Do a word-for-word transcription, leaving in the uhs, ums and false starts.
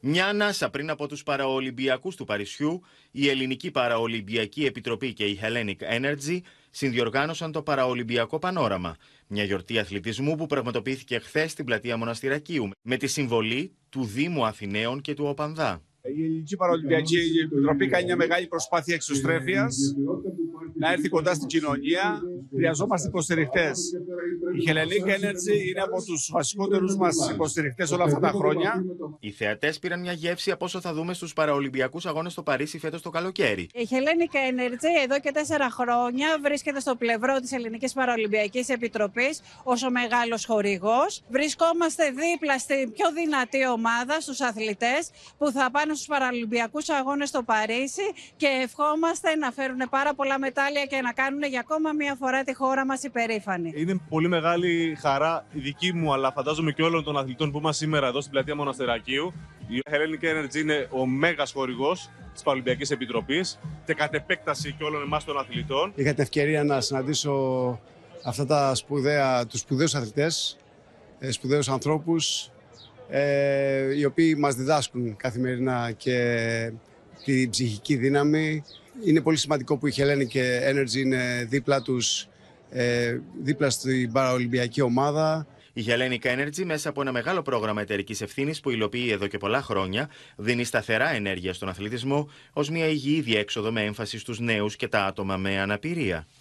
Μια ανάσα πριν από τους Παραολυμπιακούς του Παρισιού, η Ελληνική Παραολυμπιακή Επιτροπή και η Hellenic Energy συνδιοργάνωσαν το Παραολυμπιακό Πανόραμα, μια γιορτή αθλητισμού που πραγματοποιήθηκε χθες στην πλατεία Μοναστηρακίου, με τη συμβολή του Δήμου Αθηναίων και του ΟΠΑΝΔΑ. Η Ελληνική Παραολυμπιακή Επιτροπή κάνει μια μεγάλη προσπάθεια εξωστρέφειας, να έρθει κοντά στην κοινωνία. Χρειαζόμαστε υποστηριχτές. Η Hellenic Energy είναι από τους βασικότερους μας υποστηριχτές όλα αυτά τα χρόνια. Οι θεατές πήραν μια γεύση από όσο θα δούμε στους Παραολυμπιακούς Αγώνες στο Παρίσι φέτος το καλοκαίρι. Η Hellenic Energy εδώ και τέσσερα χρόνια βρίσκεται στο πλευρό της Ελληνικής Παραολυμπιακής Επιτροπής ως ο μεγάλος χορηγός. Βρισκόμαστε δίπλα στην πιο δυνατή ομάδα, στους αθλητές που θα πάνε στους Παραολυμπιακούς Αγώνες στο Παρίσι και ευχόμαστε να φέρουν πάρα πολλά μετάλλια και να κάνουν για ακόμα μια φορά τη χώρα μας υπερήφανη. Είναι πολύ μεγάλη χαρά η δική μου, αλλά φαντάζομαι και όλων των αθλητών που είμαστε σήμερα εδώ στην πλατεία Μοναστερακίου. Η Hellenic Energy είναι ο μέγας χορηγός της Παραολυμπιακής Επιτροπής και κατ' επέκταση και όλων εμάς των αθλητών. Είχα την ευκαιρία να συναντήσω αυτά τα σπουδαία, τους σπουδαίους αθλητές, σπουδαίους ανθρώπους, ε, οι οποίοι μας διδάσκουν καθημερινά και την ψυχική δύναμη. Είναι πολύ σημαντικό που η Hellenic Energy είναι δίπλα τους, ε, δίπλα στην παραολυμπιακή ομάδα. Η Hellenic Energy, μέσα από ένα μεγάλο πρόγραμμα εταιρικής ευθύνης που υλοποιεί εδώ και πολλά χρόνια, δίνει σταθερά ενέργεια στον αθλητισμό ως μια υγιή διέξοδο με έμφαση στους νέους και τα άτομα με αναπηρία.